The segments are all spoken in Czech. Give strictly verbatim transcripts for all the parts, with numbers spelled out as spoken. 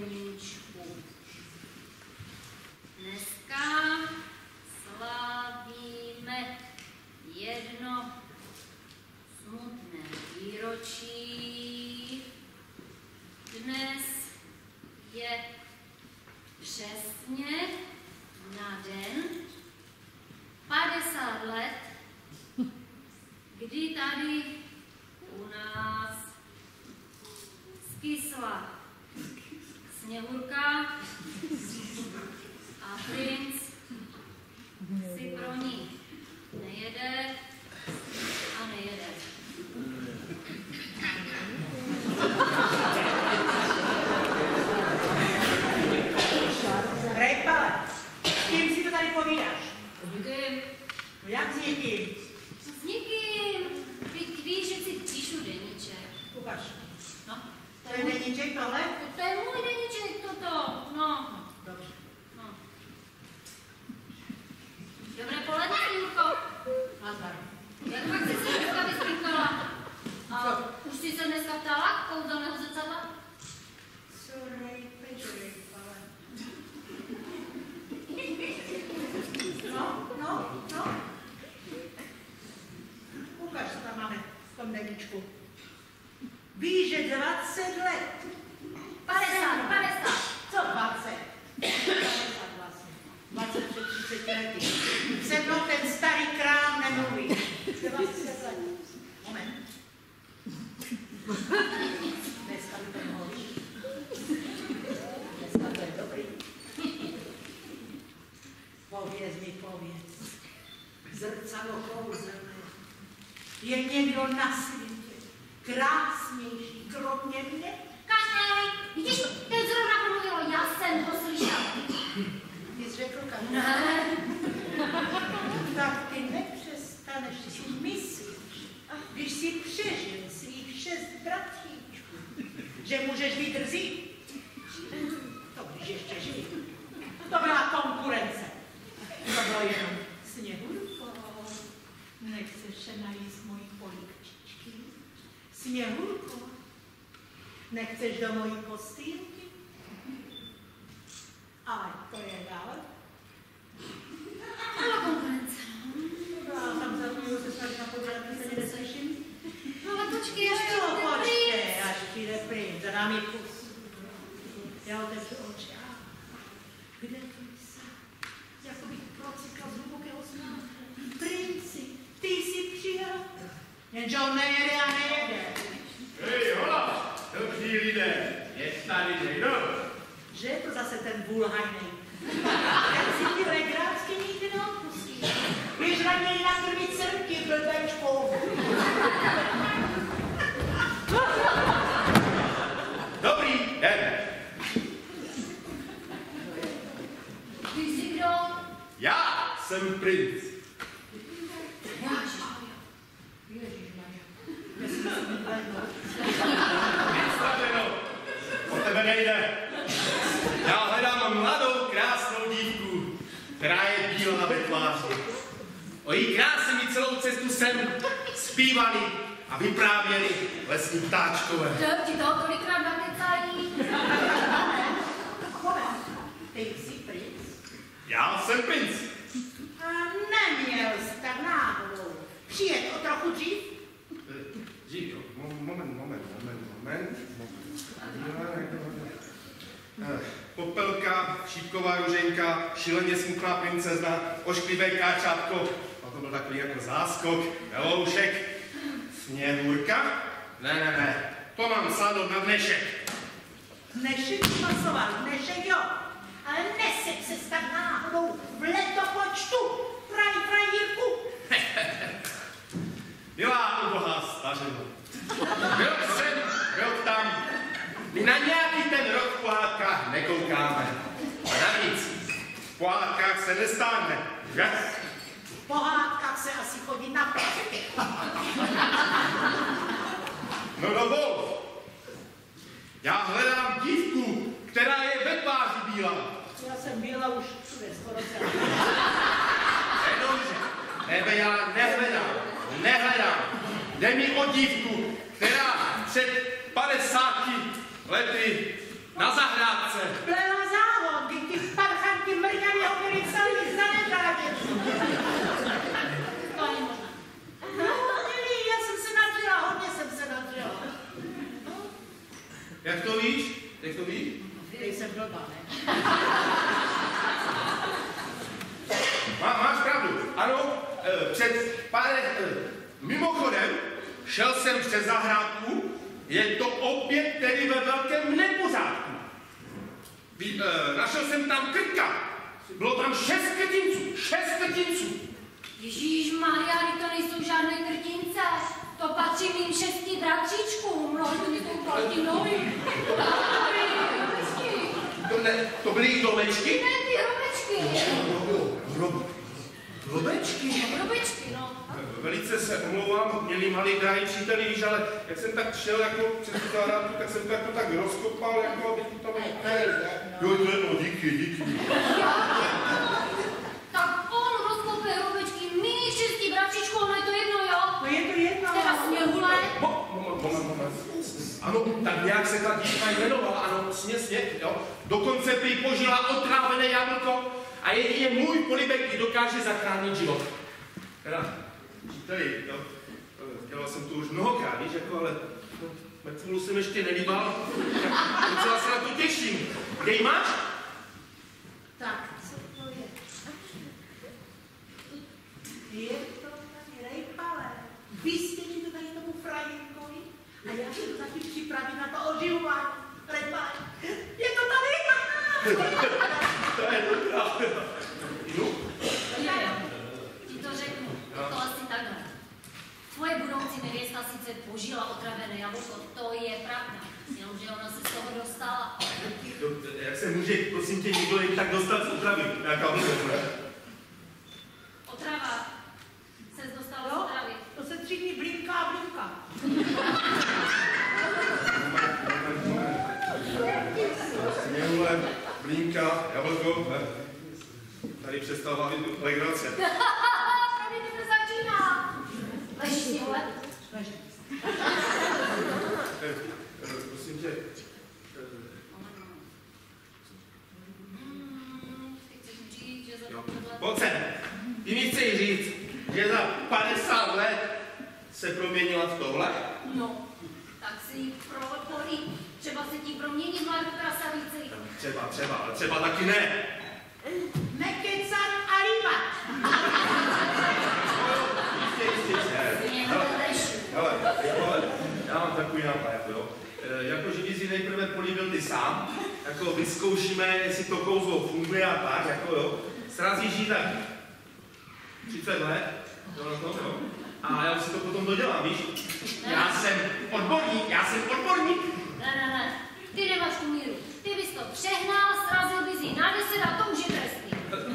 deníčku. Dneska slavíme jedno smutné výročí. Dnes je přesně na den padesát let, kdy tady u nás skysla Sněhurka a princ si pro ní nejede a nejede. Rejpale, s kým si to tady povídáš? S nikým. No jak s někým? S nikým. Vždyť víš, že si píšu deníček. Ukaž. No. To je deníček tohle? To je můj deníček toto. No. Dobře. No. Dobré poledne, Sněhurko. Nazdar. Jak pak jsi se dneska vyspíkala? A už jsi se dneska ptala kouzelného zrcadla? Sorry, pečej, ale... No, no, no. Ukaž, co tam máme v tom deníčku. Víš, že dvacet let. padesát, padesát. Co dvacet? padesát vlastně. dvacet před třiceti lety. Se mnou ten starý krám nemluví. dvacet let. Moment. Dneska to nehoří. Dneska to je dobrý. Pověz mi, pověz. Zrcadlo kouzelné. Je někdo na světě krásnější, kromě mě? Kašnej, vidíš, ten zrovna promluvilo, já jsem ho slyšel. Ty jsi řekl, Kašnej? Ne. Tak ty nepřestaneš si myslet, když si přežil svých šest bratříčků, že můžeš být drzý. To když ještě žijí. To byla konkurence. To bylo jenom Sněhurko. Nechceš se najíst mojí polívčičky? Sněhurko, nechceš do mojí kostýmky? Ale to je dál. Byla konkurence. Já tam zaujím se snažit na pořád, když se neslyším. No ale počkej, až Jo, přijde počkej, princ. až přijde princ, za námi kus. Já otevřu oči. A kde to jsi? Jako bych procikal z hlubokého snu. Princi, ty jsi přijel? Jenže on nejede a nejede. Hej, hola, dobří lidé, je tady někdo? Že je to zase ten vulhajnej? Jak si ty legrácky nikdy neodpustí. Běž na něj na první crky, blbečkou. Dobrý den. Ty jsi kdo? Já jsem princ. Ježišmarja. Jestli se mi hlednou. Vystaveno. O tebe nejde. Já hledám mladou, krásnou dívku, která je bílá ve tváři. O její krásě mi celou cestu sem zpívali a vyprávěli lesní ptáčkové. Ti toho tolikrát nakecají. Moment, ty jsi princ? Já jsem princ. A neměl jsi tak náhodou přijet o trochu dřív? Dřív, jo. Moment, moment, moment, moment, moment. Popelka, šípková ruženka, šíleně smutná princezna, ošklivé káčátko, a to byl takový jako záskok, veloušek, Sněhurka. Ne, ne, ne, to mám sádot na dnešek. Dnešek pasoval, dnešek jo, ale nesek se tak náhodou v letopočtu, praj, prajírku. Milá ubohá stařena. Rok sem, rok tam. My na nějaký ten rok v pohádkách nekoukáme. A navíc, v pohádkách se nestávne, že? V pohádkách se asi chodí na plavky. No dovol. Já hledám dívku, která je ve tváři bílá. Já jsem byla už všude skoro celá. Jenomže, tebe já nehledám, nehledám. Jde mi o dívku, která před padesáti lety Na zahrádce. Plela závod, kdy ty parchanky mrňaví opěry celý zanedávě. To není možné. No, Lili, já jsem se nadřela, hodně jsem se nadřela. Jak to víš? Jak to víš? Teď jsem blbá, ne? Má, máš pravdu. Ano, e, před pár... E, mimochodem, šel jsem přes zahrádku, je to opět tedy ve velkém nepořádku. Ví, e, našel jsem tam krtka. Bylo tam šest krtinců. Šest krtinců. Ježíšmarja, to nejsou žádné krtince. To patří mým šesti bratříčkům. No, to jsou proti nohy. To, ne, to byly jich domečky? Ne, ty robečky. Rob, robečky? Robečky, no. Velice se omlouvám, měli malý drahý příteli, víš, ale jak jsem tak šel jako přes tu zahrádku, tak jsem to jako tak rozkopal, jako aby tu tam... Jo, to je no, díky, díky. Tak on rozkopil robečky mých šesti bratříčků, no je to jedno, jo? No je to jedno. Teda sněhule. Moment, moment, moment. Ano, tak nějak se ta dívka jmenovala, ano, sněsně, jo. Dokonce prý požila otrávené jablko a jedině můj polibek ji dokáže zachránit život. Teda, příteli, jo, dělal jsem to už mnohokrát, víš, jako, ale no, mrtvolu jsem ještě nelíbal, tak docela se na to těším. Kde ji máš? Tak, co to je? Je to tady rejpale. Vysvětí to tady tomu frajerkovi a já se to taky připravím na to oživování. Rejpale. Je to tady! To je dobrá. No? Jo, ti to řeknu. Je to asi takhle. Tvoje budoucí nevěsta sice požila otravené jablko, to je pravda. Jenomže ona se z toho dostala. Jak se může, prosím tě, někdo jen tak dostat z otravy? Nějaká otravy? Otrava se dostala z Jo? otravy. To se tři dny blinká a blinká. Sněhule, blínka, jablko, tady přestal bavit legrace. Tady to začíná. Leží sněhule. Leží. Prosím tě, Hmm, ty chceš mi říct, že za jo. tohle... Pojď sem. Ty mi chceš říct, že za padesát let se proměnila v tohle? No, tak si ji proporí. Třeba se ti promění v mladou krasavici. Třeba, třeba, ale třeba taky ne. Nekecat a líbat. Jistě, jistě, jistě. Sněhule, lež. Hele, hele, já mám takový nápad, jako jo. E, jako, že bys si nejprve políbil ty sám, jako vyzkoušíme, jestli to kouzlo funguje a tak, jako jo. Srazíš jí tak třicet let, jo, no, to, jo. A já si to potom dodělám, víš? Já jsem odborník, já jsem odborník. Ne, ne, ne. Ty nemáš tu míru. Ty bys to přehnal, srazil bys ji na deset a to už je trestný.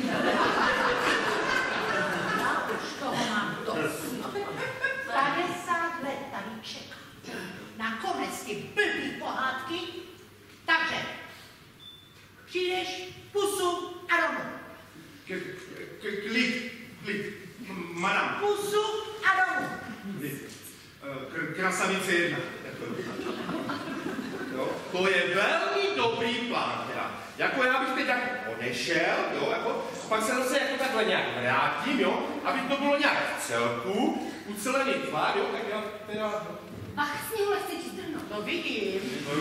Já už toho mám dost. padesát let tady čeká. Nakonec ty blbý pohádky. Takže přijdeš, pusu a domů. Klid, klid, madam. Pusu a domů. Klid. K- krasavice jedna. Jo, to je velmi dobrý plán, teda. Jako já bych teď tak odešel, jo, jako, pak se zase jako takhle nějak vrátím, jo, aby to bylo nějak v celku, ucelený tvar, jo, tak já teda... Ach, Sněhule, chci ti zdrhnout. To vidím.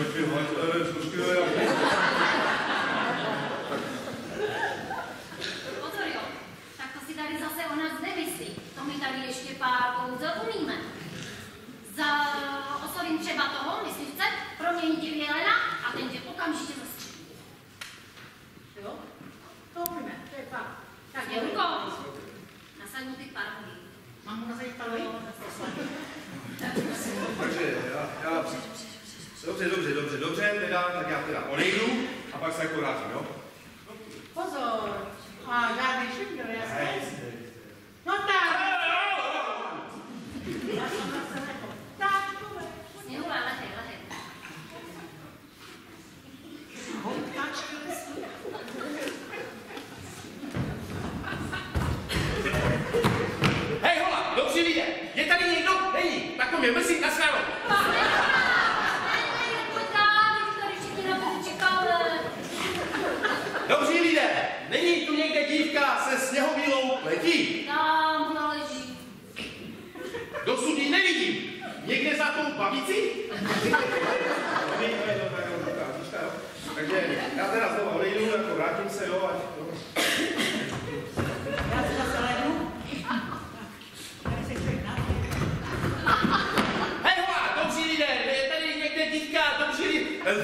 Pozor, jo. Tak to si tady zase o nás nemyslí. To my tady ještě pár kouzel umíme. Za oslovím třeba toho, myslivce, promění tě v jelena a ten tě okamžitě zastřelí. Jo? To umíme, to je fakt. Tak je Sněhulko, nasaď mu ty parody. Mám mu nazadit paloji? Takže já, já... Dobře, dobře, dobře, dobře, teda, tak já teda odejdu a pak se jako vrátím, jo? Pozor. A žádný švindl, jasně? No tak. Já jsem zase nepo. Tak, půjde. Sněhule, lehej, lehej. Houkačky lesní. Hej, hola, dobří lidé, je tady někdo? Není, tak to mě mrzí na svélo. Pane, pojď dál, teď tady všichni na to čekali. dívka se sněhobílou letí. Tam leží. Dosud ji nevidím. Někde za tou babicí? Takže já teda znovu odejdu, jako vrátím se, jo, ať... Já se zase lehnu. Tady se člověk na. Hej, hova, dobří lidé, je tady někde dívka, dobří lidé.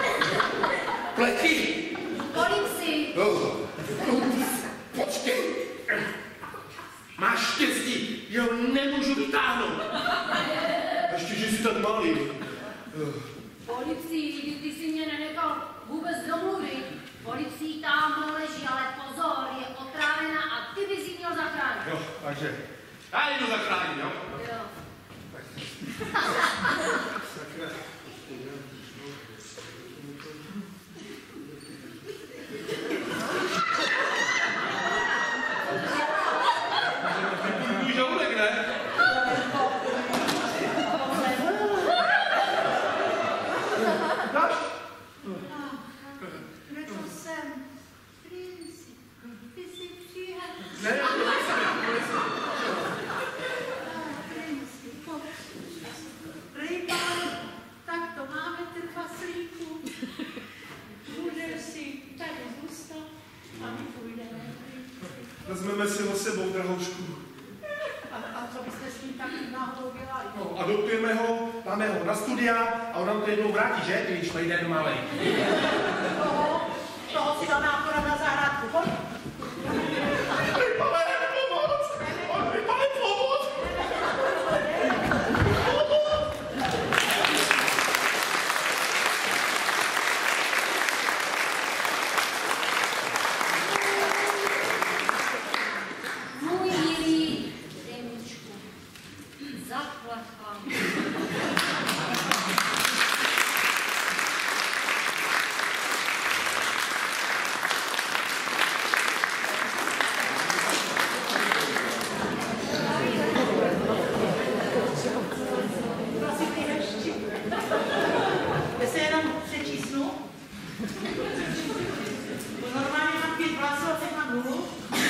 Pleti. Policii. Oh. Počkej. Máš štěstí, že ho nemůžu vytáhnout. Ještě, že jsi tak malý. Policii, ty jsi mě nenechal vůbec domluvit. Policii tam leží, ale pozor, je otrávená a ty bys ji měl zachránit. Jo, takže já jdu zachránit, jo? Jo. Můj žaludek, ne? Dáš? Kde to jsem? Princi, ty jsi přijel. Ne, ne, to nejsem já, to nejsem já. Princi, rybár, tak to máme trpaslíku. Budeš si tady zůstat a my půjdeme. Vezmeme si ho sebou, drahoušku. A, a co byste s ním tak náhodou dělali? No, a dopijeme ho, dáme ho na studia a on nám to jednou vrátí, že? Když nejde malej. Toho, toho si dáme akorát na zahrádku, pojď. Pane, pomoc! Pane, pomoc! Můj milý Demičku, zaplať vám. Prosím, ty hešti. Já se jenom přečísnu. Normálně mám pět vlasů a teď mám nulu.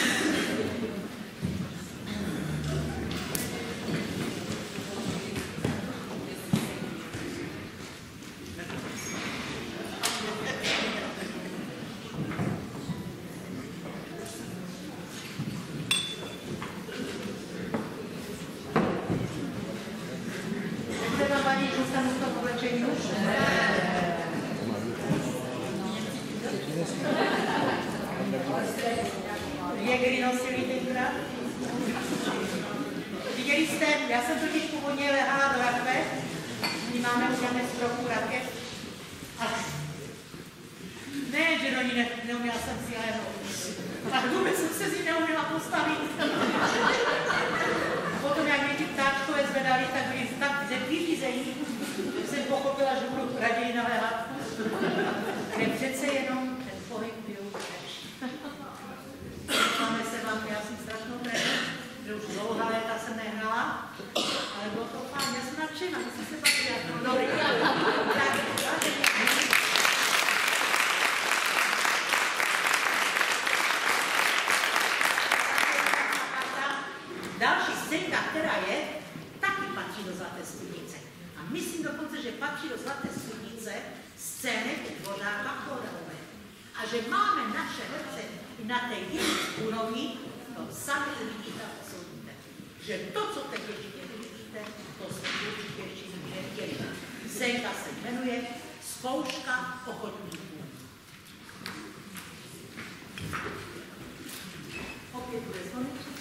Nebude vám vadit, že zůstanu v tom oblečení už? Jägery nosili tenkrát. Viděli jste, já jsem totiž původně lehala do rakve. My máme udělané z trochu rakev. A ne, že do ní ne, neuměla jsem si lehnout. A vůbec jsem se z ní neuměla postavit. A potom, jak mě ti ptáčkové zvedali, tak byli tak vyřízení, že jsem pochopila, že budu raději naléhat. Ale přece jenom ten pohyb byl lepší. Máme se vám, já jsem strašnou trénu, že už dlouhá léta jsem nehrala, ale bylo to fajn, já jsem nadšená, my jsme se bavili jako dobrý. Tak, další scénka, která je, taky patří do Zlaté studnice. A myslím dokonce, že patří do Zlaté studnice scény Dvořáka Choreové. A že máme naše herce i na té jejich úrovni, to sami uvidíte a posoudíte. Že to, co teď ještě uvidíte, to jsme určitě ještě neviděli. Scénka se jmenuje Zkouška ochotníků. Opět bude zvoneček.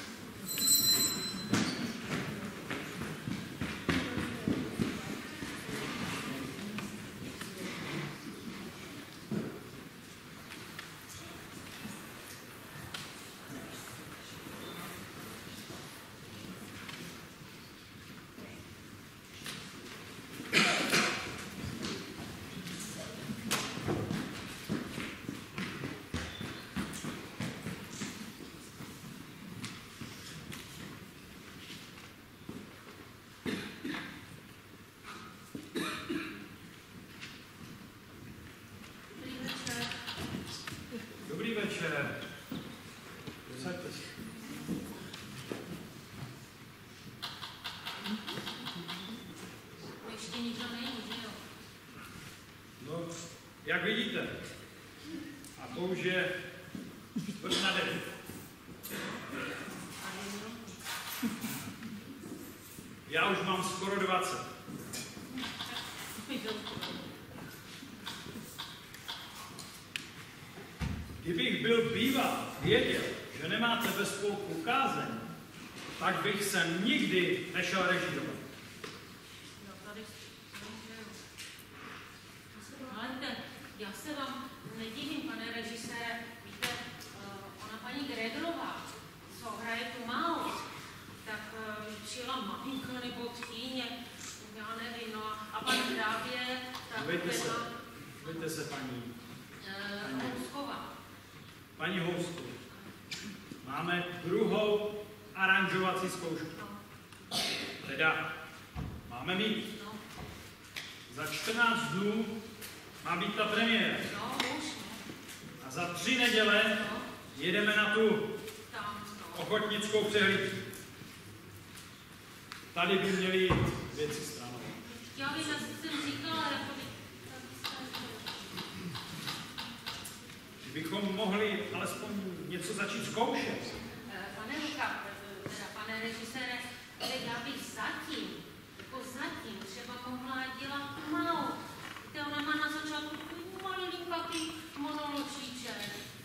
to už je čtvrt na devět. Já už mám skoro dvacet. Kdybych byl býval, věděl, že nemáte ve spolku kázeň, tak bych se nikdy nešel režírovat. Já se vám nedivím, pane režisére. Víte, uh, ona paní Gregrová, co hraje tu málo, tak uh, přijela maminka nebo tchýně, já nevím, no a pan Hrávě, tak Dívejte se, byla... dívejte se, paní. Uh, Housková. Paní Housková, máme druhou aranžovací zkoušku. No. Teda, máme mít. No. Za čtrnáct dnů má být ta premiéra. No, už, no. A za tři neděle No. jedeme na tu Tam, no. ochotnickou přehlídku. Tady by měly věci stranou. Já bych asi jsem říkala, jako by... Kdybychom mohli alespoň něco začít zkoušet. Pane Luka, teda pane režisére, já bych zatím, jako zatím třeba mohla dělat malou. Víte, ona má na začátku takový malý linkatý monoločíček.